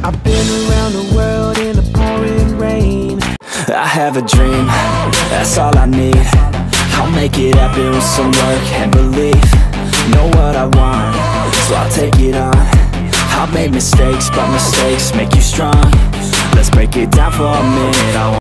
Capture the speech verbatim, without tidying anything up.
I've been around the world in the pouring rain. I have a dream, that's all I need. I'll make it happen with some work and belief. Know what I want, so I'll take it on. I've made mistakes, but mistakes make you strong. Let's break it down for a minute. I